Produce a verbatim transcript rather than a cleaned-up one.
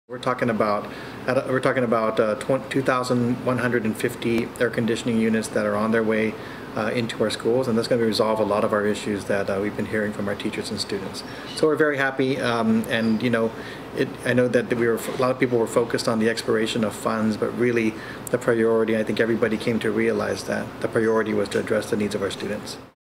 We're talking about we're talking about uh, two thousand one hundred fifty air conditioning units that are on their way uh, into our schools, and that's going to resolve a lot of our issues that uh, we've been hearing from our teachers and students. So we're very happy, um, and you know, it, I know that we were a lot of people were focused on the expiration of funds, but really the priority, I think everybody came to realize that the priority was to address the needs of our students.